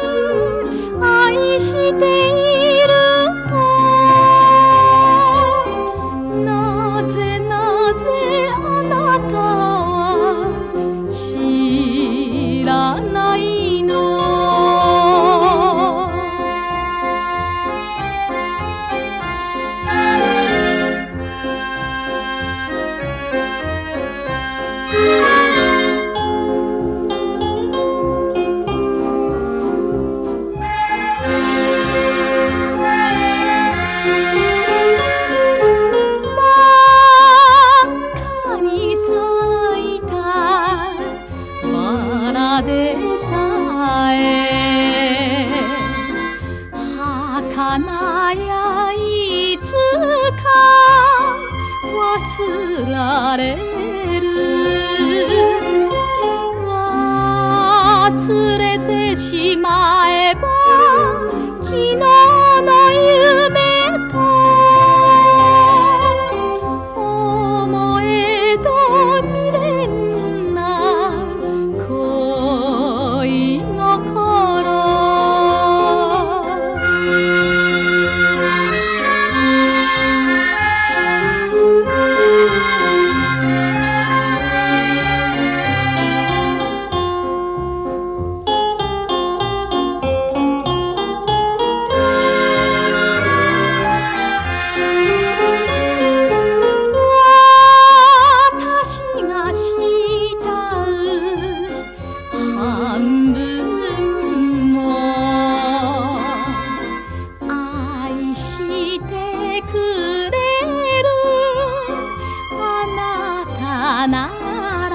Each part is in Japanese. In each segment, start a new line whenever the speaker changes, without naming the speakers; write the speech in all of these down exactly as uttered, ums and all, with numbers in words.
愛しているとなぜなぜあなたは知らないの。でさえ儚やいつか忘られる。忘れてしまえば昨日の夢と思えど未練な恋心。半分も愛してくれるあなたなら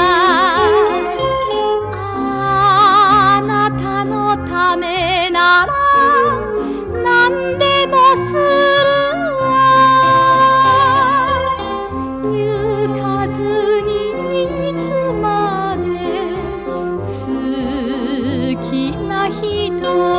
あなたのためなら何でもするわ。行かずにいつまで好きな人